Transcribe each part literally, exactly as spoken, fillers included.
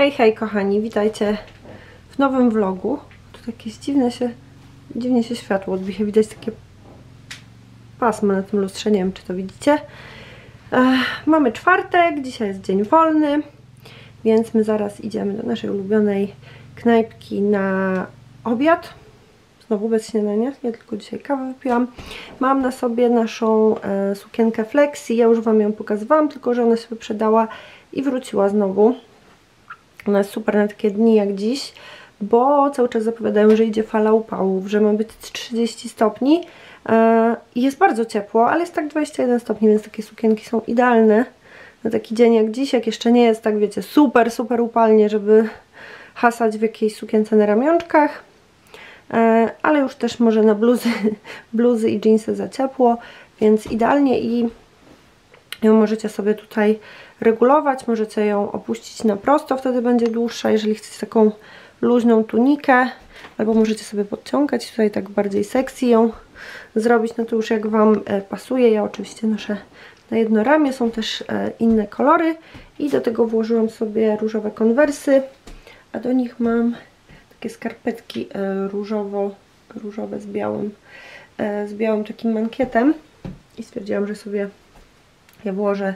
Hej, hej kochani, witajcie w nowym vlogu. Tu jakieś dziwne się, dziwnie się światło odbija, widać takie pasma na tym lustrze, nie wiem czy to widzicie. Ech, mamy czwartek, dzisiaj jest dzień wolny, więc my zaraz idziemy do naszej ulubionej knajpki na obiad. Znowu bez śniadania, ja tylko dzisiaj kawę wypiłam. Mam na sobie naszą e, sukienkę Flexi, ja już Wam ją pokazywałam, tylko że ona się wyprzedała i wróciła znowu. Ona jest super na takie dni jak dziś, bo cały czas zapowiadają, że idzie fala upałów, że ma być trzydzieści stopni e, i jest bardzo ciepło, ale jest tak dwadzieścia jeden stopni, więc takie sukienki są idealne na taki dzień jak dziś, jak jeszcze nie jest tak, wiecie, super, super upalnie, żeby hasać w jakiejś sukience na ramionczkach. Ale już też może na bluzy, bluzy i dżinsy za ciepło, więc idealnie i ją możecie sobie tutaj regulować, możecie ją opuścić na prosto, wtedy będzie dłuższa, jeżeli chcecie taką luźną tunikę, albo możecie sobie podciągać, tutaj tak bardziej sexy ją zrobić, no to już jak Wam pasuje. Ja oczywiście noszę na jedno ramię, są też inne kolory i do tego włożyłam sobie różowe konwersy, a do nich mam takie skarpetki różowo, różowe z białym, z białym takim mankietem i stwierdziłam, że sobie je włożę.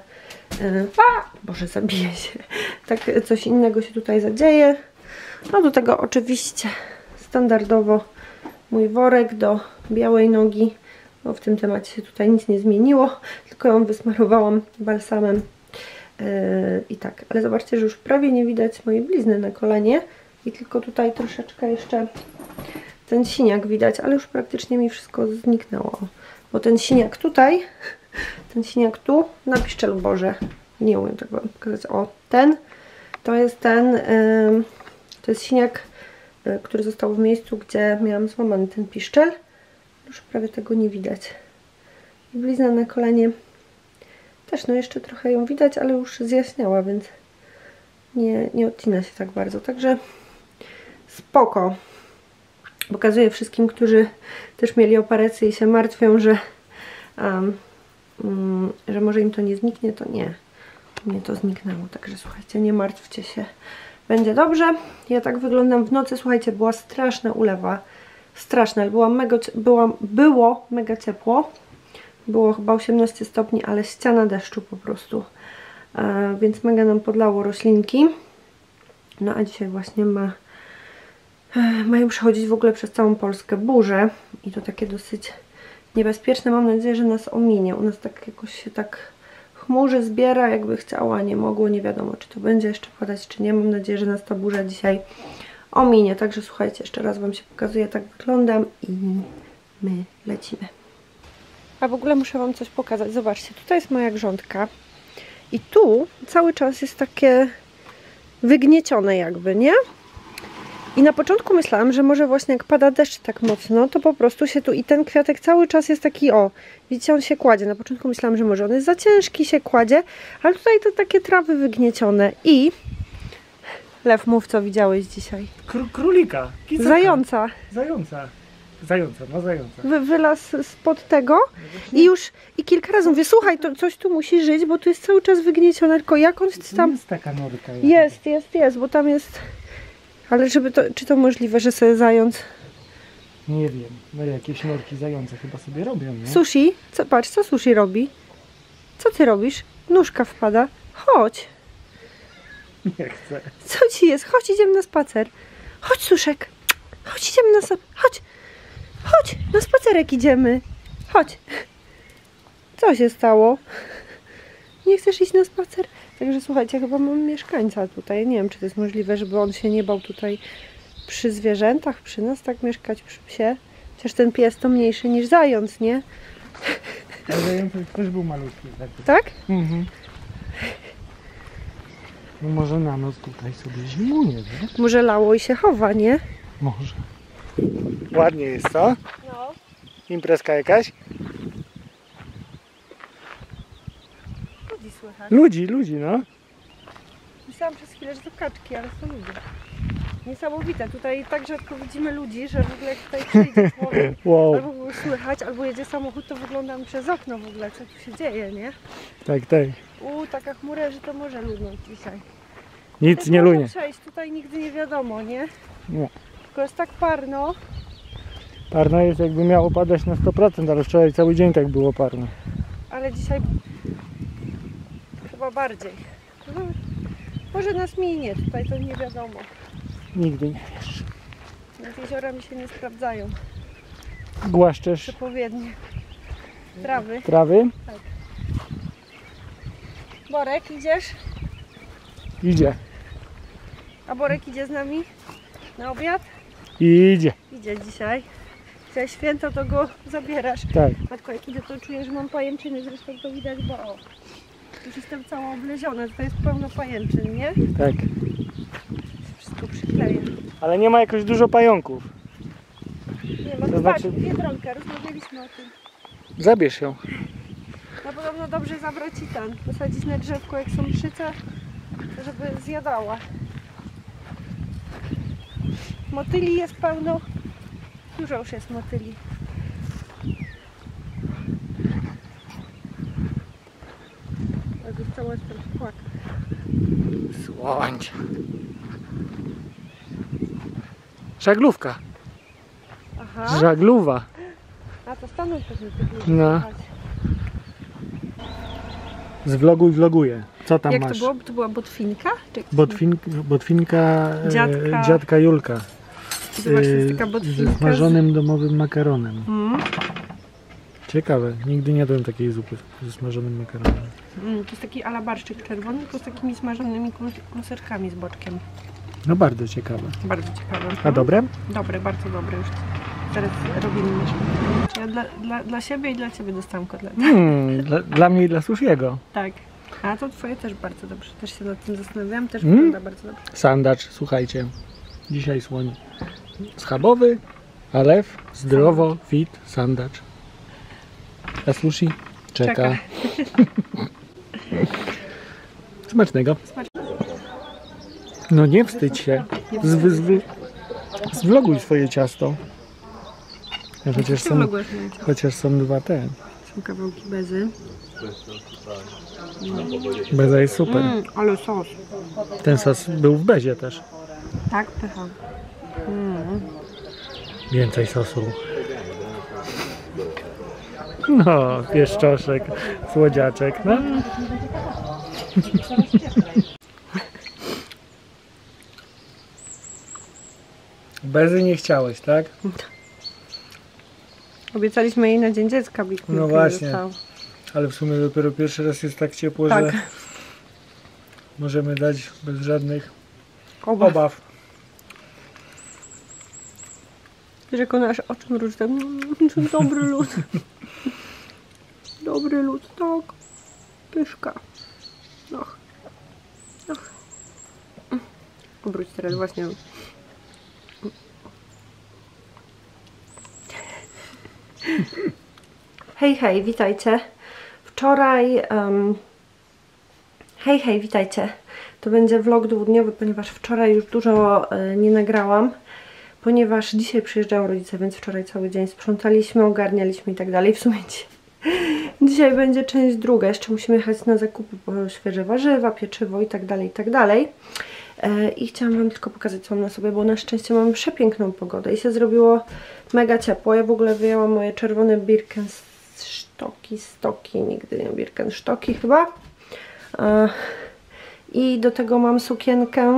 A, Boże, zabiję się. Tak coś innego się tutaj zadzieje. No do tego oczywiście standardowo mój worek do białej nogi. No w tym temacie się tutaj nic nie zmieniło, tylko ją wysmarowałam balsamem yy, i tak. Ale zobaczcie, że już prawie nie widać mojej blizny na kolanie. I tylko tutaj troszeczkę jeszcze ten siniak widać, ale już praktycznie mi wszystko zniknęło. Bo ten siniak tutaj, ten siniak tu, na piszczelu Boże, nie umiem tego pokazać. O, ten, to jest ten, yy, to jest siniak, yy, który został w miejscu, gdzie miałam złamany ten piszczel. Już prawie tego nie widać. I blizna na kolanie też, no jeszcze trochę ją widać, ale już zjaśniała, więc nie, nie odcina się tak bardzo. Także spoko. Pokazuję wszystkim, którzy też mieli operację i się martwią, że, um, um, że może im to nie zniknie, to nie. Mnie to zniknęło, także słuchajcie, nie martwcie się. Będzie dobrze. Ja tak wyglądam w nocy. Słuchajcie, była straszna ulewa. Straszna, ale była mega, była, było mega ciepło. Było chyba osiemnaście stopni, ale ściana deszczu po prostu. E, więc mega nam podlało roślinki. No a dzisiaj właśnie ma mają przechodzić w ogóle przez całą Polskę burze i to takie dosyć niebezpieczne. Mam nadzieję, że nas ominie. U nas tak jakoś się tak chmurzy zbiera, jakby chciała, nie mogło, nie wiadomo czy to będzie jeszcze padać, czy nie. Mam nadzieję, że nas ta burza dzisiaj ominie. Także słuchajcie, jeszcze raz Wam się pokazuję, tak wyglądam i my lecimy. A w ogóle muszę Wam coś pokazać. Zobaczcie, tutaj jest moja grządka i tu cały czas jest takie wygniecione jakby, nie? I na początku myślałam, że może właśnie jak pada deszcz tak mocno, to po prostu się tu i ten kwiatek cały czas jest taki, o, widzicie, on się kładzie. Na początku myślałam, że może on jest za ciężki, się kładzie, ale tutaj to takie trawy wygniecione i... Lew, mów co widziałeś dzisiaj. Kr królika. Kicaka. Zająca. Zająca. Zająca, no zająca. Wy, wylazł spod tego i już i kilka razy mówię, słuchaj, to coś tu musi żyć, bo tu jest cały czas wygniecione, tylko jak on tam... Jest taka norka. Jest, jest, jest, bo tam jest... Ale żeby to, czy to możliwe, że sobie zając... Nie wiem, no jakieś norki zające chyba sobie robią, nie? Sushi? Co, patrz, co sushi robi? Co ty robisz? Nóżka wpada. Chodź. Nie chcę. Co ci jest? Chodź, idziemy na spacer. Chodź, Suszek. Chodź, idziemy na spacer. Chodź. Chodź, na spacerek idziemy. Chodź. Co się stało? Nie chcesz iść na spacer? Także słuchajcie, chyba mam mieszkańca tutaj. Nie wiem, czy to jest możliwe, żeby on się nie bał tutaj przy zwierzętach, przy nas tak mieszkać, przy psie. Chociaż ten pies to mniejszy niż zając, nie? Ale zając też był malutki. Tak? Tak? Mhm. No może na noc tutaj sobie zimuje, wiesz? Może lało i się chowa, nie? Może. Ładnie jest, co? No. Imprezka jakaś? Ludzi słychać. Ludzi, ludzi, no. Myślałam przez chwilę, że to kaczki, ale to ludzie. Niesamowite. Tutaj tak rzadko widzimy ludzi, że w ogóle jak tutaj przyjdzie człowiek, Wow. albo go słychać, albo jedzie samochód, to wyglądam przez okno w ogóle, co tu się dzieje, nie? Tak, tak. U, taka chmura, że to może ludność dzisiaj. Nic Też nie można lunie. przejść, tutaj nigdy nie wiadomo, nie? Nie. Tylko jest tak parno. Parno jest, jakby miało padać na sto procent, ale wczoraj cały dzień tak było parno. Ale dzisiaj chyba bardziej. No, może nas minie, tutaj to nie wiadomo. Nigdy nie wiesz. Nad jeziorami się nie sprawdzają Głaszczesz przepowiednie trawy. trawy? Borek, idziesz? Idzie. A Borek idzie z nami na obiad? Idzie. Idzie dzisiaj. Dzisiaj święto, to go zabierasz. Tak. Matko, jak idę, to czuję, że mam pajęczyny, zresztą to widać, bo o, już jestem cała obleziona, to jest pełno pajęczyn, nie? Tak. Wszystko przykleję. Ale nie ma jakoś dużo pająków. Nie ma, To to znaczy- znaczy... Biedronkę, rozmawialiśmy o tym. Zabierz ją. No podobno dobrze zabrać i ten, posadzić na drzewko, jak są mszyce, żeby zjadała. Motyli jest pełno, dużo już jest motyli. Tak już cała jestem w płakach. Słońce. Żaglówka. Aha, Żagluwa. a to stąd pewnie tych No. Zwloguj, vloguję. Co tam Jak masz? to było? To była botwinka? Czy jak to Botwin, botwinka e, Dziadka. dziadka Julka. Zobacz, to jest E, taka ze botwinka. smażonym domowym makaronem. Mm. Ciekawe. Nigdy nie jadłem takiej zupy ze smażonym makaronem. Mm, to jest taki alabarszczyk czerwony, tylko z takimi smażonymi konserkami z boczkiem. No bardzo ciekawe. Bardzo ciekawe. A dobre? Dobre, bardzo dobre już. Teraz robimy mieszankę. Ja dla, dla, dla siebie i dla ciebie dostałam kotlety. Hmm, dla, dla mnie i dla Sushiego. Tak. A to twoje też bardzo dobrze. Też się nad tym zastanawiałam. Też Mm. wygląda bardzo dobrze. Sandacz, słuchajcie. Dzisiaj słoń schabowy, a lew zdrowo, fit, sandacz. A sushi czeka. Czeka. Smacznego. Smacznego. No nie wstydź się. Zwy, zwy, zwloguj swoje ciasto. Ja Chociaż są, Przymogłaś mnie. chociaż są dwa te. Są kawałki bezy. Beza jest super. Mm, ale sos. Ten sos był w bezie też. Tak, pycha. Mm. Więcej sosu. No, pieszczoszek, słodziaczek, no. Bezy nie chciałeś, tak? Obiecaliśmy jej na Dzień Dziecka Big No Milk, właśnie. nie dostał. Ale w sumie dopiero pierwszy raz jest tak ciepło, Tak. że możemy dać bez żadnych Oba. obaw. Wiesz, jak ona aż oczy mruży, tak, mm, to dobry lód. Dobry lód, tak. Pyszka. Och. Och. Obróć teraz właśnie. Hej, hej, witajcie. Wczoraj... Um... Hej, hej, witajcie. To będzie vlog dwudniowy, ponieważ wczoraj już dużo e, nie nagrałam. Ponieważ dzisiaj przyjeżdżają rodzice, więc wczoraj cały dzień sprzątaliśmy, ogarnialiśmy i tak dalej. W sumie dzisiaj, dzisiaj będzie część druga. Jeszcze musimy jechać na zakupy po świeże warzywa, pieczywo i tak dalej, i tak dalej. E, I chciałam Wam tylko pokazać, co mam na sobie, bo na szczęście mamy przepiękną pogodę i się zrobiło mega ciepło. Ja w ogóle wyjęłam moje czerwone Birkenstocki, stoki, nigdy nie Birkenstocki chyba. E, I do tego mam sukienkę.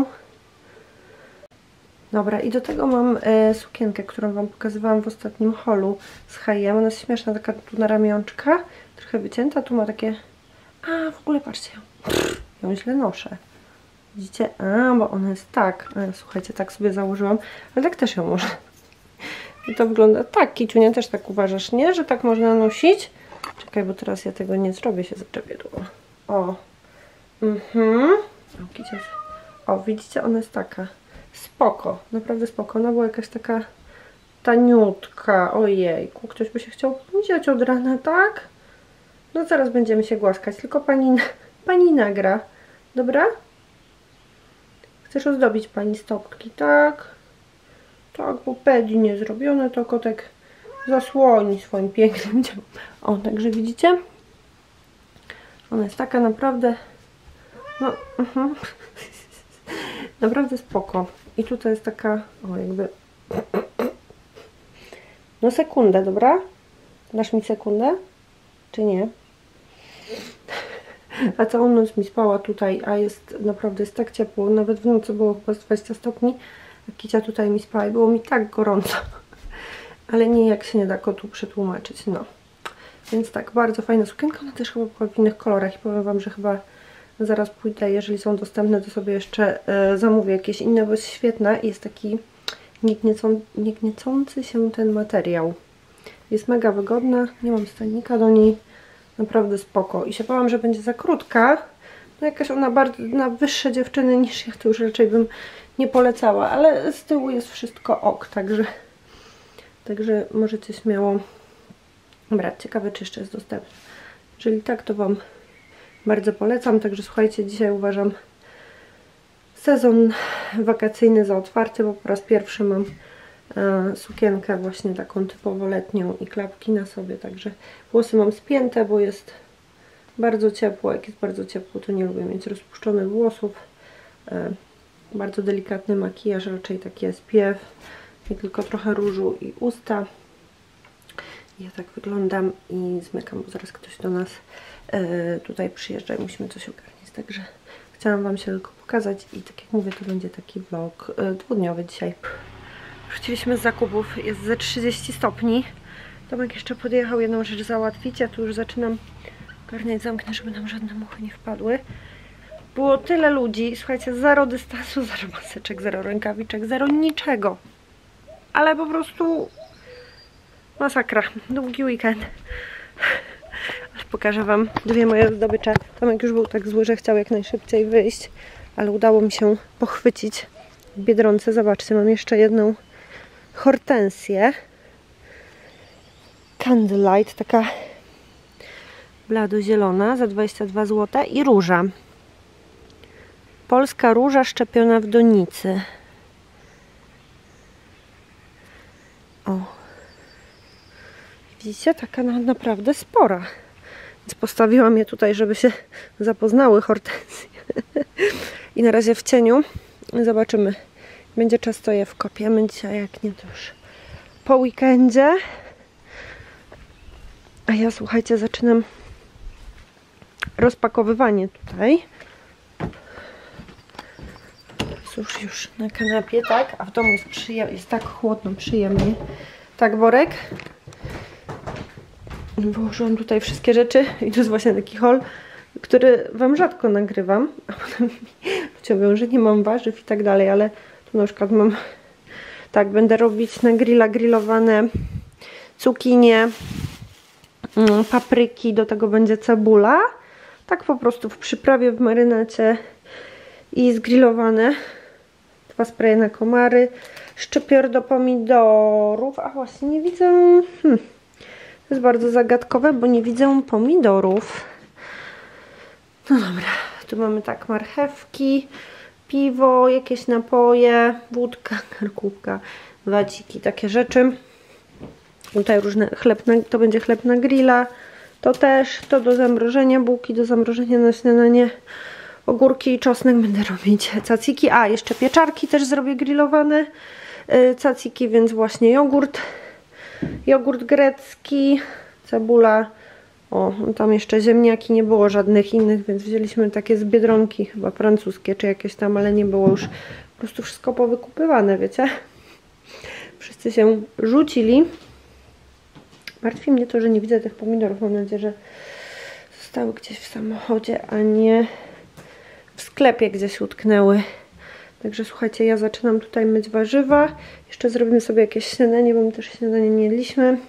Dobra, i do tego mam e, sukienkę, którą Wam pokazywałam w ostatnim holu z H i M. Ona jest śmieszna, taka tu na ramionczka, trochę wycięta, tu ma takie... A, w ogóle patrzcie, Pff, ją źle noszę. Widzicie? A, bo ona jest tak. A, słuchajcie, tak sobie założyłam, ale tak też ją można. I to wygląda tak, Kiciunia, też tak uważasz, nie? Że tak można nosić? Czekaj, bo teraz ja tego nie zrobię, się zaczepię tu. O. Mhm. O, Kicia. O, widzicie? Ona jest taka. Spoko, naprawdę spoko. Ona była jakaś taka taniutka. Ojejku, ktoś by się chciał widzieć od rana, tak? No zaraz będziemy się głaskać, tylko pani, pani nagra. Dobra? Chcesz ozdobić pani stopki, tak? Tak, bo pedi nie zrobione, to kotek zasłoni swoim pięknym ciałem. O, także widzicie? Ona jest taka naprawdę... No, uh -huh. Naprawdę spoko. I tutaj jest taka, o jakby... No sekundę, dobra? Dasz mi sekundę? Czy nie? A całą noc mi spała tutaj, a jest naprawdę jest tak ciepło. Nawet w nocy było chyba dwadzieścia stopni. A Kicia tutaj mi spała i było mi tak gorąco. Ale nie, jak się nie da kotu przetłumaczyć, no. Więc tak, bardzo fajna sukienka. Ona też chyba była w innych kolorach i powiem Wam, że chyba zaraz pójdę, jeżeli są dostępne, to sobie jeszcze e, zamówię jakieś inne, bo jest świetna i jest taki niegniecą, niegniecący się ten materiał. Jest mega wygodna, nie mam stanika do niej, naprawdę spoko. I się bałam, że będzie za krótka, no jakaś ona bardzo na wyższe dziewczyny niż ja, to już raczej bym nie polecała, ale z tyłu jest wszystko ok, także, także możecie śmiało brać. Ciekawe, czy jeszcze jest dostępne. Jeżeli tak, to Wam bardzo polecam, także słuchajcie, dzisiaj uważam sezon wakacyjny za otwarty, bo po raz pierwszy mam e, sukienkę właśnie taką typowo letnią i klapki na sobie, także włosy mam spięte, bo jest bardzo ciepło. Jak jest bardzo ciepło, to nie lubię mieć rozpuszczonych włosów. E, bardzo delikatny makijaż, raczej taki S P F i tylko trochę różu i usta. Ja tak wyglądam i zmykam, bo zaraz ktoś do nas e, tutaj przyjeżdża i musimy coś ogarnić, także chciałam Wam się tylko pokazać i tak jak mówię, to będzie taki vlog e, dwudniowy dzisiaj. Wróciliśmy z zakupów, jest ze trzydzieści stopni. Tomek jeszcze podjechał jedną rzecz załatwić, ja tu już zaczynam ogarniać zamknę, żeby nam żadne muchy nie wpadły. Było tyle ludzi, słuchajcie, zero dystansu, zero maseczek, zero rękawiczek, zero niczego. Ale po prostu masakra, długi weekend. Ale pokażę Wam dwie moje zdobycze. Tomek już był tak zły, że chciał jak najszybciej wyjść, ale udało mi się pochwycić w Biedronce. Zobaczcie, mam jeszcze jedną hortensję. Candlelight, taka bladozielona za dwadzieścia dwa złote i róża. Polska róża szczepiona w donicy. O. Widzicie? Taka naprawdę spora. Więc postawiłam je tutaj, żeby się zapoznały hortensje. I na razie w cieniu. Zobaczymy. Będzie czas, to je wkopiemy dzisiaj, jak nie to już po weekendzie. A ja, słuchajcie, zaczynam rozpakowywanie tutaj. Cóż, już na kanapie, tak? A w domu jest, przyjem jest tak chłodno, przyjemnie. Tak, Borek? Wyłożyłam tutaj wszystkie rzeczy i to jest właśnie taki haul, który Wam rzadko nagrywam. A potem ludzie mówią, że nie mam warzyw i tak dalej, ale tu na przykład mam... Tak, będę robić na grilla grillowane cukinie, papryki, do tego będzie cebula. Tak po prostu w przyprawie, w marynacie i zgrillowane. Dwa spraye na komary, szczypior do pomidorów. A właśnie nie widzę... Hmm. To jest bardzo zagadkowe, bo nie widzę pomidorów. No dobra, tu mamy tak marchewki, piwo, jakieś napoje, wódka, karkówka, waciki, takie rzeczy. Tutaj różne chleb, na, to będzie chleb na grilla, to też, to do zamrożenia, bułki do zamrożenia na śniadanie, ogórki i czosnek będę robić, caciki, a jeszcze pieczarki też zrobię grillowane, yy, caciki, więc właśnie jogurt, jogurt grecki, cebula, o, tam jeszcze ziemniaki, nie było żadnych innych, więc wzięliśmy takie z Biedronki, chyba francuskie czy jakieś tam, ale nie było już po prostu wszystko powykupywane, wiecie? Wszyscy się rzucili. Martwi mnie to, że nie widzę tych pomidorów. Mam nadzieję, że zostały gdzieś w samochodzie, a nie w sklepie gdzieś utknęły. Także słuchajcie, ja zaczynam tutaj myć warzywa. Jeszcze zrobimy sobie jakieś śniadanie, bo my też śniadanie nie jedliśmy.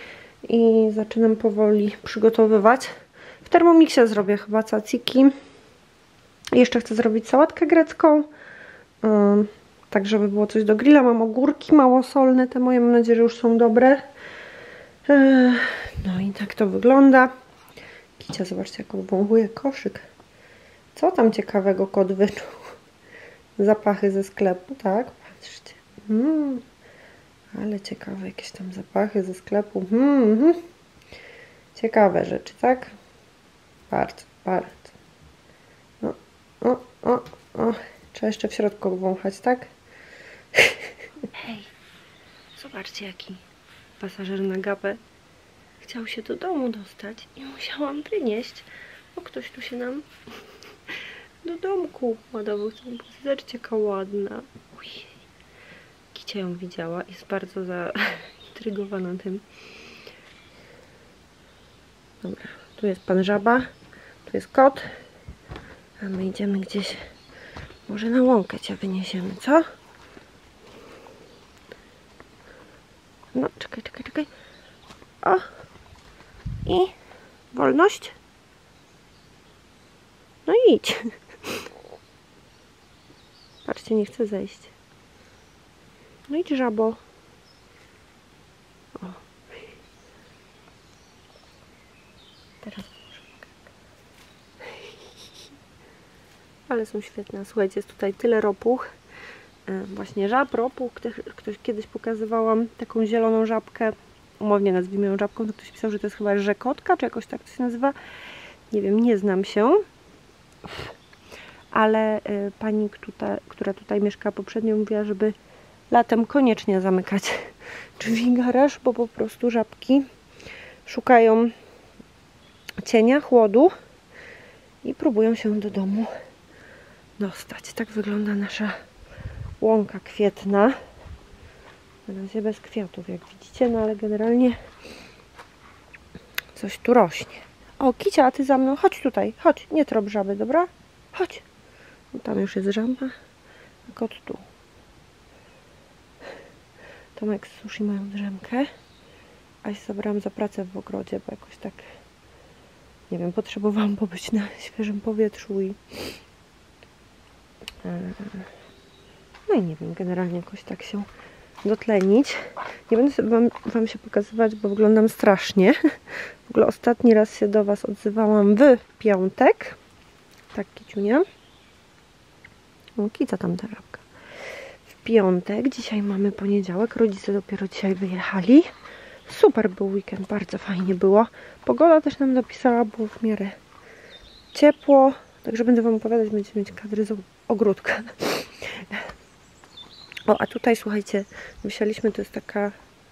I zaczynam powoli przygotowywać. W Thermomixie zrobię chyba caciki. Jeszcze chcę zrobić sałatkę grecką. Um, tak, żeby było coś do grilla. Mam ogórki małosolne, te moje, mam nadzieję, że już są dobre. Eee, no i tak to wygląda. Kicia, zobaczcie, jak obwąchuje koszyk. Co tam ciekawego kot wyczuł? Zapachy ze sklepu, tak? Patrzcie. Mm. Ale ciekawe, jakieś tam zapachy ze sklepu. Hmm, hmm. Ciekawe rzeczy, tak? Bardzo, bardzo. O, o, o, o. Trzeba jeszcze w środku wąchać, tak? Hej, zobaczcie jaki pasażer na gapę chciał się do domu dostać i musiałam wynieść, bo ktoś tu się nam do domku ładował. Zobaczcie jaka ładna. Uj. Kicia ją widziała, jest bardzo zaintrygowana tym. Dobra, tu jest pan żaba, tu jest kot, a my idziemy gdzieś, może na łąkę cię wyniesiemy, co? No, czekaj, czekaj, czekaj. O! I wolność. No idź. Patrzcie, nie chcę zejść. No idź, żabo. O. Teraz ale są świetne. Słuchajcie, jest tutaj tyle ropuch. Właśnie żab, ropuch. Ktoś, ktoś kiedyś pokazywałam taką zieloną żabkę. Umownie nazwijmy ją żabką. To ktoś pisał, że to jest chyba rzekotka, czy jakoś tak to się nazywa. Nie wiem, nie znam się. Ale y, pani, która, która tutaj mieszka poprzednio, mówiła, żeby latem koniecznie zamykać drzwi garaż, bo po prostu żabki szukają cienia, chłodu i próbują się do domu dostać. Tak wygląda nasza łąka kwietna. Na razie bez kwiatów, jak widzicie, no ale generalnie coś tu rośnie. O, Kicia, a ty za mną, chodź tutaj, chodź, nie trop żaby, dobra? Chodź. No, tam już jest żaba, a kot tu. Tomek suszy moją drzemkę, a się zabrałam za pracę w ogrodzie, bo jakoś tak, nie wiem, potrzebowałam pobyć na świeżym powietrzu i no i nie wiem, generalnie jakoś tak się dotlenić. Nie będę wam, wam się pokazywać, bo wyglądam strasznie. W ogóle ostatni raz się do was odzywałam w piątek. Tak, Kiciunia. O, Kica tam ta żabka. W piątek, dzisiaj mamy poniedziałek, rodzice dopiero dzisiaj wyjechali. Super był weekend, bardzo fajnie było. Pogoda też nam dopisała, było w miarę ciepło. Także będę wam opowiadać, będziecie mieć kadry z ogródka. O, a tutaj słuchajcie, myśleliśmy, to jest taka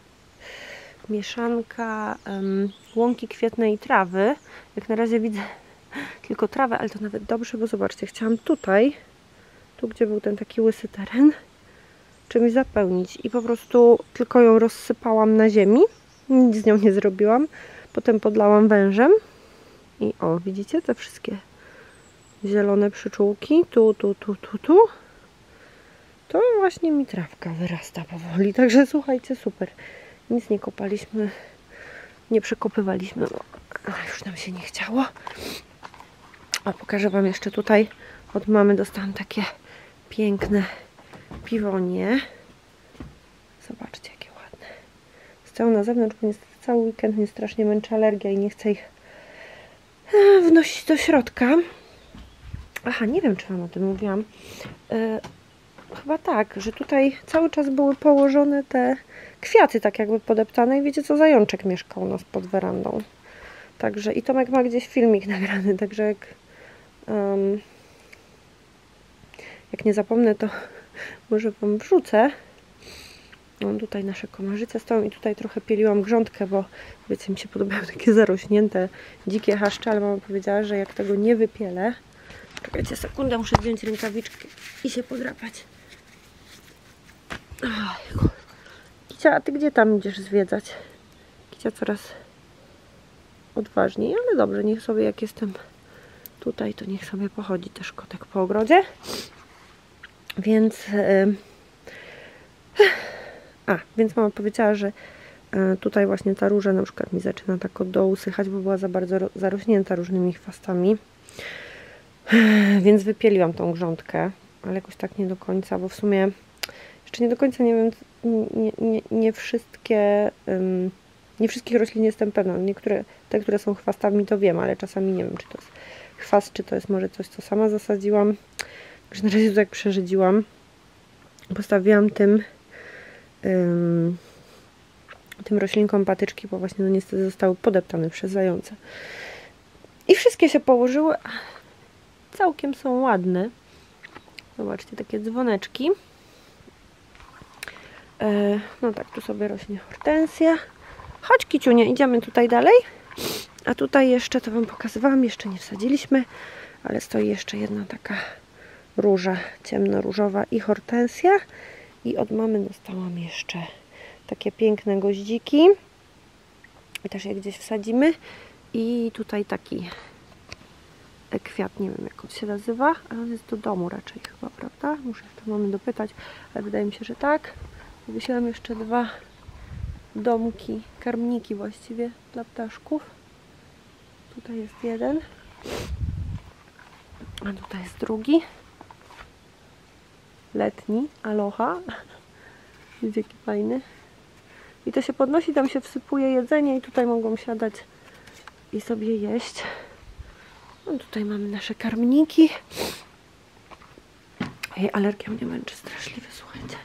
mieszanka um, łąki kwietnej i trawy. Jak na razie widzę tylko trawę, ale to nawet dobrze, bo zobaczcie, chciałam tutaj, tu gdzie był ten taki łysy teren, czymś zapełnić i po prostu tylko ją rozsypałam na ziemi, nic z nią nie zrobiłam, potem podlałam wężem i o, widzicie te wszystkie zielone przyczółki, tu, tu, tu, tu, tu, to właśnie mi trawka wyrasta powoli, także słuchajcie, super, nic nie kopaliśmy, nie przekopywaliśmy, bo już nam się nie chciało. A pokażę wam jeszcze tutaj, od mamy dostałam takie piękne piwonie, zobaczcie jakie ładne, stoją na zewnątrz, bo niestety cały weekend mnie strasznie męczy alergia i nie chcę ich wnosić do środka. Aha, nie wiem, czy wam o tym mówiłam. Yy, chyba tak, że tutaj cały czas były położone te kwiaty tak jakby podeptane i wiecie co, zajączek mieszkał u nas pod werandą. Także i Tomek ma gdzieś filmik nagrany, także jak um, jak nie zapomnę, to może wam wrzucę. No, tutaj nasze komarzyce stoją i tutaj trochę pieliłam grządkę, bo wiecie, mi się podobają takie zarośnięte, dzikie haszcze, ale mama powiedziała, że jak tego nie wypielę. Czekajcie sekundę, muszę zdjąć rękawiczki i się podrapać. Ojku. Kicia, a ty gdzie tam idziesz zwiedzać? Kicia coraz odważniej, ale dobrze, niech sobie, jak jestem tutaj, to niech sobie pochodzi też kotek po ogrodzie. Więc yy, a, więc mama powiedziała, że yy, tutaj właśnie ta róża na przykład mi zaczyna tak od dołu sychać, bo była za bardzo zarośnięta różnymi chwastami. Yy, więc wypieliłam tą grządkę, ale jakoś tak nie do końca, bo w sumie jeszcze nie do końca nie wiem, nie, nie, nie wszystkie yy, nie wszystkich roślin jestem pewna. Niektóre, te, które są chwastami, to wiem, ale czasami nie wiem, czy to jest chwast, czy to jest może coś, co sama zasadziłam. Także na razie to tak przerzedziłam. Postawiłam tym ym, tym roślinkom patyczki, bo właśnie no niestety zostały podeptane przez zające. I wszystkie się położyły. Całkiem są ładne. Zobaczcie, takie dzwoneczki. E, no tak, tu sobie rośnie hortensja. Chodź, Kiciunia, idziemy tutaj dalej. A tutaj jeszcze, to Wam pokazywałam, jeszcze nie wsadziliśmy, ale stoi jeszcze jedna taka róża ciemnoróżowa i hortensja. I od mamy dostałam jeszcze takie piękne goździki. I też je gdzieś wsadzimy. I tutaj taki kwiat, nie wiem jak on się nazywa, ale on jest do domu raczej chyba, prawda? Muszę jeszcze mamy dopytać, ale wydaje mi się, że tak. Wysiłam jeszcze dwa domki, karmniki właściwie dla ptaszków. Tutaj jest jeden, a tutaj jest drugi. Letni, aloha. Widzicie, jaki fajny. I to się podnosi, tam się wsypuje jedzenie i tutaj mogą siadać i sobie jeść. No tutaj mamy nasze karmniki. Ej, alergia mnie męczy straszliwie, słuchajcie.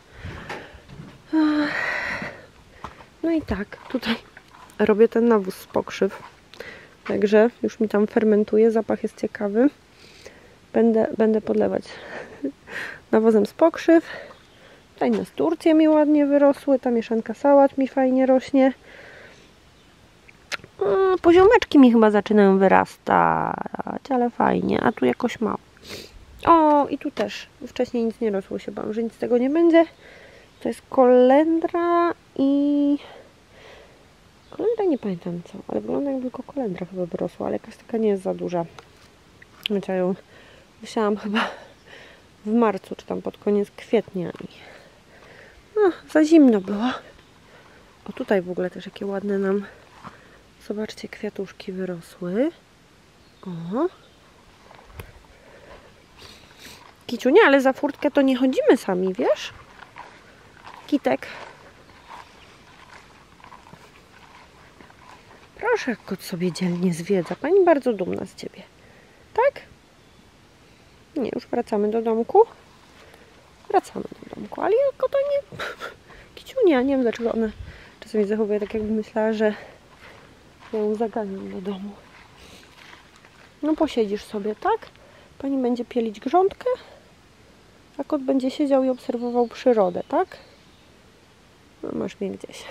No i tak, tutaj robię ten nawóz z pokrzyw. Także już mi tam fermentuje, zapach jest ciekawy. Będę, będę podlewać nawozem z pokrzyw. Tutaj nasturcje mi ładnie wyrosły, ta mieszanka sałat mi fajnie rośnie. Poziomeczki mi chyba zaczynają wyrastać, ale fajnie, a tu jakoś mało. O, i tu też. Wcześniej nic nie rosło, się bałam, że nic z tego nie będzie. To jest kolendra i... Kolendra nie pamiętam co, ale wygląda jak tylko kolendra chyba wyrosła, ale jakaś taka nie jest za duża. Ja ją wysiałam chyba w marcu, czy tam pod koniec kwietnia. I... No, za zimno było. O, tutaj w ogóle też jakie ładne nam... Zobaczcie, kwiatuszki wyrosły. O. Kiciunia, ale za furtkę to nie chodzimy sami, wiesz? Kitek. Proszę, jak kot sobie dzielnie zwiedza. Pani bardzo dumna z Ciebie. Tak? Nie, już wracamy do domku. Wracamy do domku, ale jako to nie... Kiciunia, nie wiem dlaczego ona czasami zachowuje tak, jakby myślała, że ja ją zaganiam do domu. No posiedzisz sobie, tak? Pani będzie pielić grządkę, a kot będzie siedział i obserwował przyrodę, tak? No masz mnie gdzieś.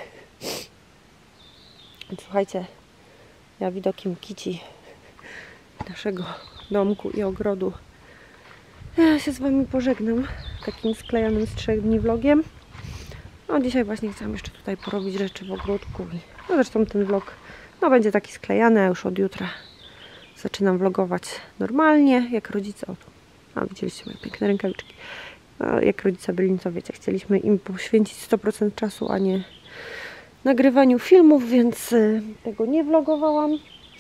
Słuchajcie, ja widokiem kici naszego domku i ogrodu ja się z Wami pożegnam takim sklejanym z trzech dni vlogiem. No dzisiaj właśnie chciałam jeszcze tutaj porobić rzeczy w ogródku. I, no zresztą ten vlog no, będzie taki sklejany, a już od jutra zaczynam vlogować normalnie, jak rodzice. O, tu. A, widzieliście moje piękne rękawiczki. A, jak rodzice byli, no to wiecie, chcieliśmy im poświęcić sto procent czasu, a nie nagrywaniu filmów, więc y, tego nie vlogowałam.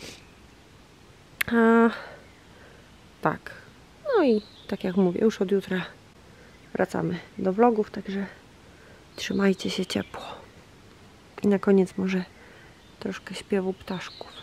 A, tak. No i tak jak mówię, już od jutra wracamy do vlogów, także trzymajcie się ciepło. I na koniec może troszkę śpiewu ptaszków.